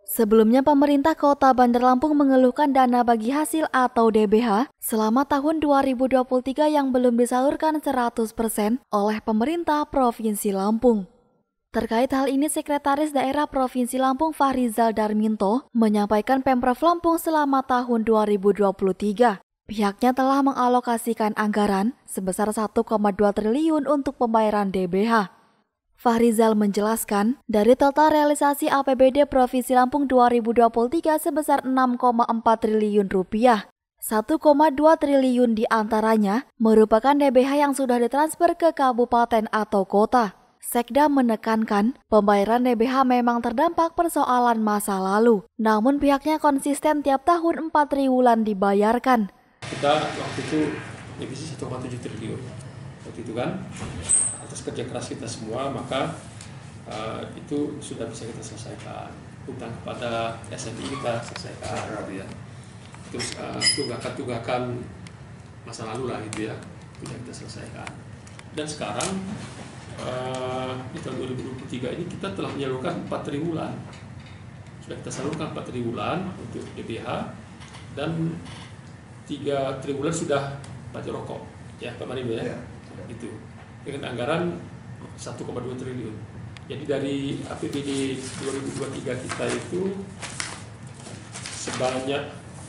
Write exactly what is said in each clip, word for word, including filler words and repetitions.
Sebelumnya pemerintah Kota Bandar Lampung mengeluhkan dana bagi hasil atau D B H selama tahun dua ribu dua puluh tiga yang belum disalurkan seratus persen oleh pemerintah Provinsi Lampung. Terkait hal ini, Sekretaris Daerah Provinsi Lampung Fahrizal Darminto menyampaikan Pemprov Lampung selama tahun dua ribu dua puluh tiga. Pihaknya telah mengalokasikan anggaran sebesar satu koma dua triliun untuk pembayaran D B H. Fahrizal menjelaskan, dari total realisasi A P B D Provinsi Lampung dua ribu dua puluh tiga sebesar enam koma empat triliun rupiah, satu koma dua triliun diantaranya merupakan D B H yang sudah ditransfer ke kabupaten atau kota. Sekda menekankan, pembayaran D B H memang terdampak persoalan masa lalu, namun pihaknya konsisten tiap tahun empat triwulan dibayarkan. Kita waktu itu defisit satu koma tujuh triliun, waktu itu kan, atas kerja keras kita semua, maka uh, itu sudah bisa kita selesaikan. Hutang kepada S M I kita selesaikan, gitu ya. Terus uh, tunggakan-tunggakan masa lalu lah gitu ya, sudah kita selesaikan. Dan sekarang uh, di tahun dua ribu dua puluh tiga ini kita telah menyalurkan empat triwulan. Sudah kita salurkan empat triwulan untuk D B H dan tiga triwulan sudah pajak rokok, ya Pak Marino ya, ya. Gitu. Dengan anggaran satu koma dua triliun. Jadi dari A P B D dua ribu dua puluh tiga kita itu sebanyak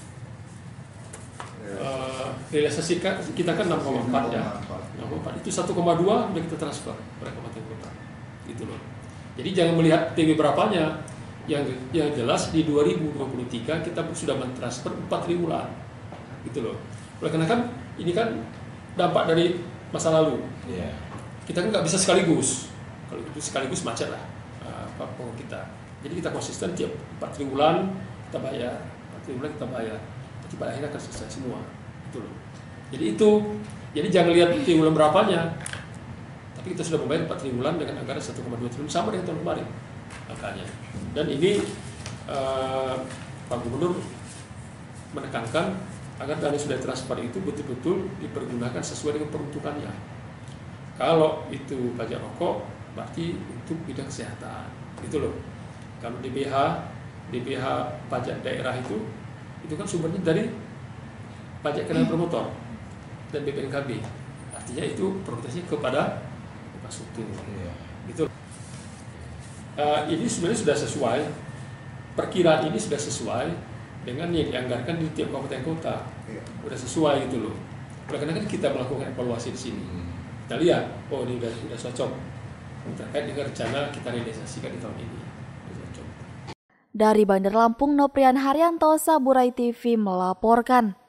uh, realisasi kita kan enam koma empat ya. enam koma empat itu satu koma dua sudah kita transfer pada kabupaten kota. Gitu loh. Jadi jangan melihat T W berapanya. Yang yang jelas di dua ribu dua puluh tiga kita sudah mentransfer empat triwulan. Gitu loh. Oleh karena kan ini kan dampak dari masa lalu. Yeah. Kita kan nggak bisa sekaligus. Kalau itu sekaligus macet lah apa uh, kita. Jadi kita konsisten tiap empat triwulan kita bayar, empat triwulan kita bayar. Jadi pada akhirnya akan selesai semua. Gitu loh. Jadi itu, jadi jangan lihat triwulan berapanya. Tapi kita sudah membayar empat triwulan dengan anggaran satu koma dua triliun sama dengan tahun kemarin angkanya. Dan ini uh, Pak Gubernur menekankan agar dana sudah transfer itu betul-betul dipergunakan sesuai dengan peruntukannya. Kalau itu pajak rokok, berarti untuk bidang kesehatan, gitu loh. Kalau D B H, D B H pajak daerah itu, itu kan sumbernya dari pajak kendaraan bermotor dan B P N K B. Artinya itu prioritasnya kepada infrastruktur, gitu. Uh, ini sebenarnya sudah sesuai, perkiraan ini sudah sesuai dengan yang dianggarkan di tiap kabupaten kota, ya. Udah sesuai gitu loh. Oleh karena kan kita melakukan evaluasi di sini, hmm. kita lihat, oh ini udah sudah cocok terkait dengan rencana kita realisasikan di tahun ini. Dari Bandar Lampung, Noprian Haryanto, Saburai T V melaporkan.